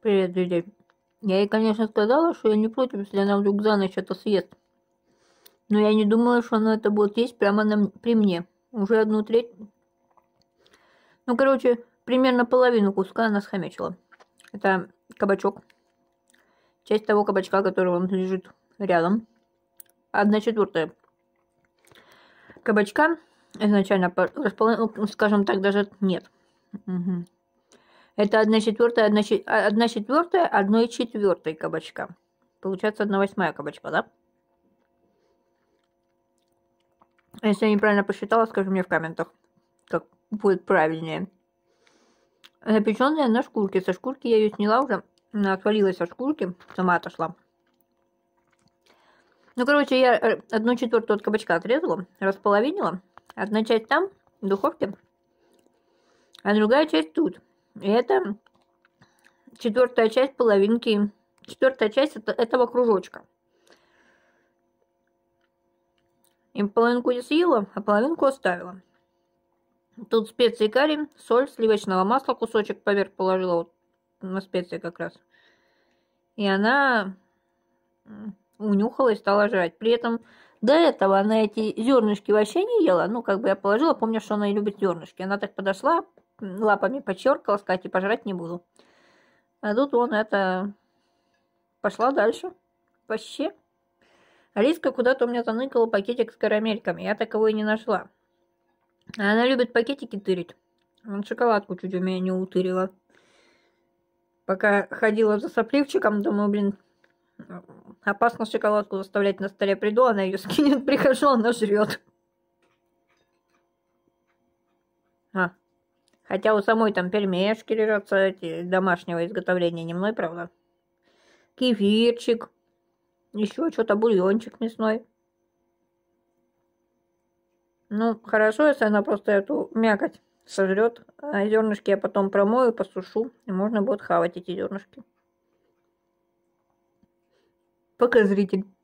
Привет, друзья. Я ей, конечно, сказала, что я не против, если она вдруг за ночь это съест. Но я не думала, что она это будет есть прямо при мне. Уже 1/3. Ну, короче, примерно половину куска она схомячила. Это кабачок. Часть того кабачка, который он лежит рядом. 1/4 кабачка изначально располовинена, скажем так, даже нет. Угу. Это 1/4, 1/4, 1/4 кабачка. Получается 1/8 кабачка, да? Если я неправильно посчитала, скажи мне в комментах, как будет правильнее. Запечённая на шкурке. Со шкурки я ее сняла уже. Она отвалилась от шкурки, сама отошла. Ну, короче, я 1/4 от кабачка отрезала, располовинила. Одна часть там, в духовке, а другая часть тут. И это 1/4 часть половинки, 1/4 часть этого кружочка. И половинку я съела, а половинку оставила. Тут специи карри, соль, сливочного масла, кусочек поверх положила вот на специи как раз. И она унюхала и стала жрать. При этом до этого она эти зернышки вообще не ела. Ну, как бы я положила, помню, что она и любит зернышки. Она так подошла, лапами почеркала, сказать, и пожрать не буду. А тут он это пошла дальше. Вообще. Алиска куда-то у меня заныкала пакетик с карамельками. Я такового и не нашла. А она любит пакетики тырить. Вон шоколадку чуть у меня не утырила. Пока ходила за сопливчиком, думаю, блин, опасно шоколадку заставлять на столе. Приду, она ее скинет, прихожу, она жрет. Хотя у самой там пельмешки лежат, эти домашнего изготовления, не мной, правда. Кефирчик, еще что-то, бульончик мясной. Ну, хорошо, если она просто эту мякоть сожрет, а зернышки я потом промою, посушу, и можно будет хавать эти зернышки. Пока, зритель.